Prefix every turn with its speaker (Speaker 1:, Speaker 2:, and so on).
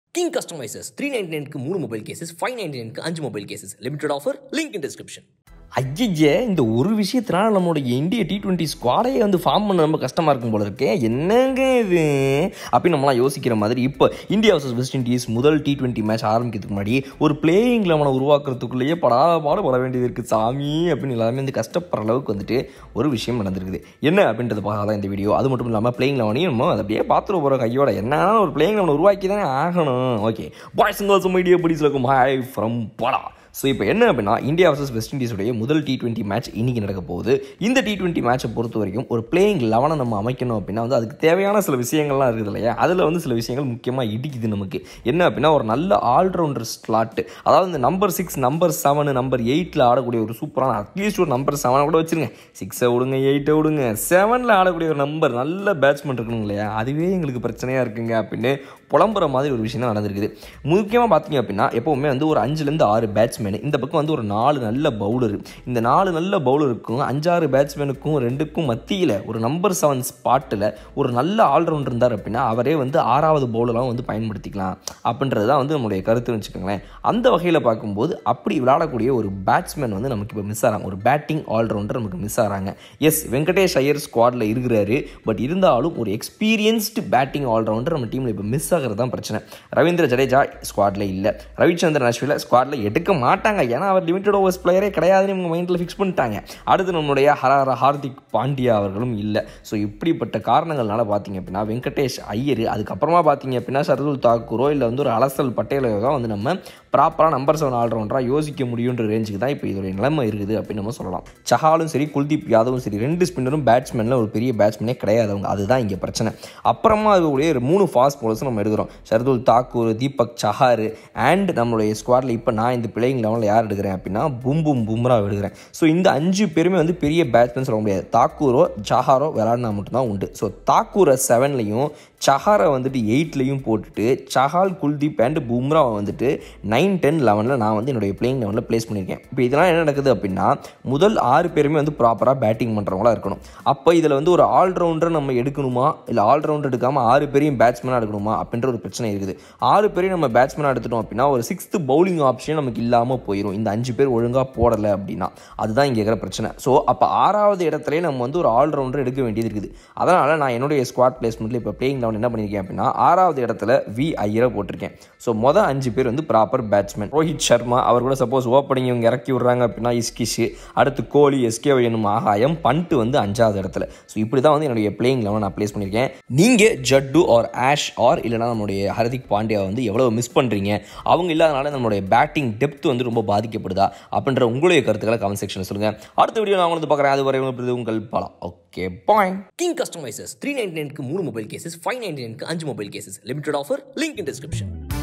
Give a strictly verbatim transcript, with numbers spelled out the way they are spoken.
Speaker 1: King customizes three ninety-nine க்கு மூணு mobile cases, five ninety-nine க்கு அஞ்சு mobile cases. Limited offer, link in description.
Speaker 2: ஐயே இந்த ஒரு விஷயத்தினால நம்மளுடைய இந்திய டி டுவெண்ட்டி ஸ்குவாடையே வந்து ஃபார்ம் பண்ண ரொம்ப கஷ்டமாக இருக்கும் போல இருக்கே. என்னங்க இது அப்படின்னு நம்மளாம் யோசிக்கிற மாதிரி இப்போ இந்தியா வர்சஸ் வெஸ்ட் இண்டீஸ் முதல் டி டுவெண்ட்டி மேட்ச் ஆரம்பிக்கிறதுக்கு முன்னாடி ஒரு பிளேயிங் லெவனை உருவாக்குறதுக்குள்ளேயே படாத பாடுபட வேண்டியது இருக்குது சாமி அப்படின்னு எல்லாருமே வந்து கஷ்டப்படுற அளவுக்கு வந்துட்டு ஒரு விஷயம் நடந்திருக்குது. என்ன அப்படின்றது பார்க்க தான் இந்த வீடியோ. அது மட்டும் இல்லாமல் பிளேயிங் லெவனையும் நம்ம அதை அப்படியே பார்த்துட்டு போகிற கையோட என்ன ஒரு பிளேயிங் லெவனை உருவாக்கி தானே ஆகணும். ஓகே பாய்ஸ் அண்ட் கேர்ள்ஸ் மீடியா படிஸ் இருக்கும் ஹாய் ஃப்ரம் படா. ஸோ இப்போ என்ன அப்படின்னா இந்தியா வர்சஸ் வெஸ்ட் இண்டீஸுடைய முதல் டி டுவெண்ட்டி மேட்ச் இன்றைக்கி நடக்க போகுது. இந்த டி டுவெண்ட்டி மேட்சை பொறுத்த வரைக்கும் ஒரு பிளேயிங் லெவனை நம்ம அமைக்கணும் அப்படின்னா வந்து அதுக்கு தேவையான சில விஷயங்கள்லாம் இருக்குது இல்லையா. அதில் வந்து சில விஷயங்கள் முக்கியமாக இடிக்குது நமக்கு. என்ன அப்படின்னா ஒரு நல்ல ஆல்ரவுண்டர் ஸ்லாட்டு, அதாவது இந்த number six number seven number எயிட்டில் ஆடக்கூடிய ஒரு சூப்பரான அட்லீஸ்ட் ஒரு நம்பர் செவனை கூட வச்சுருங்க. சிக்ஸை விடுங்க, எயிட்டை விடுங்க, செவனில் ஆடக்கூடிய ஒரு நம்பர் நல்ல பேட்ஸ்மேன் இருக்கணும் இல்லையா. அதுவே எங்களுக்கு பிரச்சனையாக இருக்குங்க அப்படின்னு புலம்புற மாதிரி ஒரு விஷயம் தான் நடந்திருக்குது. முக்கியமாக பார்த்தீங்க அப்படின்னா எப்போவுமே வந்து ஒரு அஞ்சுலேருந்து ஆறு பேட்ஸ்மேன், இந்த பக்கம் வந்து ஒரு நாலு நல்ல பவுலர், இந்த நாலு நல்ல பவுலருக்கும் அஞ்சாறு பேட்ஸ்மேனுக்கும் ரெண்டுக்கும் மத்தியில் ஒரு நம்பர் செவன் ஸ்பாட்டில் ஒரு நல்ல ஆல்ரவுண்டர் இருந்தார் அப்படின்னா அவரே வந்து ஆறாவது பவுலராகவும் வந்து பயன்படுத்திக்கலாம் அப்படின்றது தான் வந்து நம்மளுடைய கருத்துன்னு வச்சுக்கோங்களேன். அந்த வகையில் பார்க்கும்போது அப்படி விளையாடக்கூடிய ஒரு பேட்ஸ்மேன் வந்து நமக்கு இப்போ மிஸ் ஆகிறாங்க. ஒரு பேட்டிங் ஆல்ரவுண்டர் நமக்கு மிஸ் ஆகிறாங்க. எஸ், வெங்கடேஷ் ஐயர் ஸ்குவாடில் இருக்கிறாரு. பட் இருந்தாலும் ஒரு எக்ஸ்பீரியன்ஸ்டு பேட்டிங் ஆல்ரவுண்டர் நம்ம டீமில் இப்போ மிஸ் ஆகிறது தான் பிரச்சனை. ரவீந்திர ஜடேஜா ஸ்குவாடில் இல்லை, ரவிச்சந்திரன் அஸ்வினை ஸ்குவாடில் எடுக்க மாட்டாங்க. ஏன்னா அவர் லிமிடெட் ஓவர்ஸ் பிளேயரே கிடையாதுன்னு இவங்க மைண்டில் ஃபிக்ஸ் பண்ணிட்டாங்க. அடுத்து நம்மளுடைய ஹரார ஹார்திக் பாண்டியா அவர்களும் இல்லை. ஸோ இப்படிப்பட்ட காரணங்கள்னால பார்த்தீங்க அப்படின்னா வெங்கடேஷ் ஐயர், அதுக்கப்புறமா பார்த்தீங்க அப்படின்னா ஷர்துல் தாக்கூரோ இல்லை வந்து ஒரு அலசல் பட்டேலோ தான் வந்து நம்ம ப்ராப்பராக நம்பர் செவன் ஆல்ரவுண்டராக யோசிக்க முடியுன்ற ரேஞ்சுக்கு தான் இப்போ இதோடைய நிலைமை இருக்குது அப்படின்னு நம்ம சொல்லலாம். சஹாலும் சரி குல்தீப் யாதவும் சரி ரெண்டு ஸ்பின்னரும் பேட்ஸ்மேனில் ஒரு பெரிய பேட்ஸ்மேனே கிடையாது அவங்க. அதுதான் இங்கே பிரச்சனை. அப்புறமா அதுடைய மூணு ஃபாஸ்ட் பவுலர்ஸ் நம்ம எடுக்கிறோம். ஷர்துல் தாக்கூர், தீபக் சஹார் அண்ட் நம்மளுடைய ஸ்குவாடில் இப்போ நான் இந்த பிளேயிங் லெவலில் யார் எடுக்கிறேன் அப்படின்னா பும் பும் பும்ரா எடுக்கிறேன். ஸோ இந்த அஞ்சு பேருமே வந்து பெரிய பேட்ஸ்மேன் சொல்ல முடியாது. தாக்கூரோ சஹாரோ விளையாடினா மட்டும்தான் உண்டு. ஸோ தாக்கூரை செவன்லையும் சஹாரை வந்துட்டு எயிட்லையும் போட்டுட்டு சஹால் குல்தீப் அண்ட் பும்ராவை வந்துட்டு நைன் டென் லெவனில் நான் வந்து என்னுடைய பிளேயிங் லெவனில் ப்ளேஸ் பண்ணியிருக்கேன். இப்போ இதெல்லாம் என்ன நடக்குது அப்படின்னா முதல் ஆறு பேருமே வந்து ப்ராப்பராக பேட்டிங் பண்ணுறவங்களா இருக்கணும். அப்போ இதில் வந்து ஒரு ஆல்ரவுண்டர் நம்ம எடுக்கணுமா இல்லை ஆல்ரவுண்டர் எடுக்காமல் ஆறு பேரையும் பேட்ஸ்மேனாக எடுக்கணுமா அப்படின்ற ஒரு பிரச்சனை இருக்குது. ஆறு பேரையும் நம்ம பேட்ஸ்மேனாக எடுத்துட்டோம் அப்படின்னா ஒரு சிக்ஸ்த்து பவுலிங் ஆப்ஷன் நமக்கு இல்லாமல் போயிடும். இந்த அஞ்சு பேர் ஒழுங்காக போடலை அப்படின்னா அதுதான் இங்கே இருக்கிற பிரச்சனை. ஸோ அப்போ ஆறாவது இடத்துலேயே நம்ம வந்து ஒரு ஆல்ரவுண்டர் எடுக்க வேண்டியது இருக்குது. அதனால் நான் என்னுடைய ஸ்குவாட் பிளேஸ்மெண்ட்டில் இப்போ பிளேயிங் லெவன் என்ன பண்ணியிருக்கேன் அப்படின்னா ஆறாவது இடத்துல வி ஐயரை போட்டிருக்கேன். ஸோ மொதல் அஞ்சு பேர் வந்து ப்ராப்பர் பேட்ஸ்மேன். ரோஹித் சர்மா அவர் கூட சப்போஸ் ஓப்பனிங் இவங்க இறக்கி விட்றாங்க அப்படின்னா இஸ்கிஷ், அடுத்து கோலி, எஸ்கே எனும் ஆகாயம், பண்ட் வந்து அஞ்சாவது இடத்துல. ஸோ இப்படி தான் வந்து என்னுடைய பிளேயிங் லெவன் நான் பிளேஸ் பண்ணியிருக்கேன். நீங்கள் ஜட்டு ஆர் ஆஷ் ஆர் இல்லைனா நம்மளுடைய ஹர்திக் பாண்டியா வந்து எவ்வளோ மிஸ் பண்ணுறீங்க, அவங்க இல்லாதனால நம்மளுடைய பேட்டிங் டெப்த் வந்து ரொம்ப பாதிக்கப்படுதா அப்படின்ற உங்களுடைய கருத்துக்களை கமெண்ட் செக்ஷனில் சொல்லுங்கள். அடுத்த வீடியோ நான் வந்து பார்க்குறேன். அது வரை உங்கள் பலம். Okay bye.
Speaker 1: King customizes three ninety-nine க்கு மூணு மொபைல் கேसेस, five ninety-nine க்கு அஞ்சு mobile cases. Limited offer, link in description.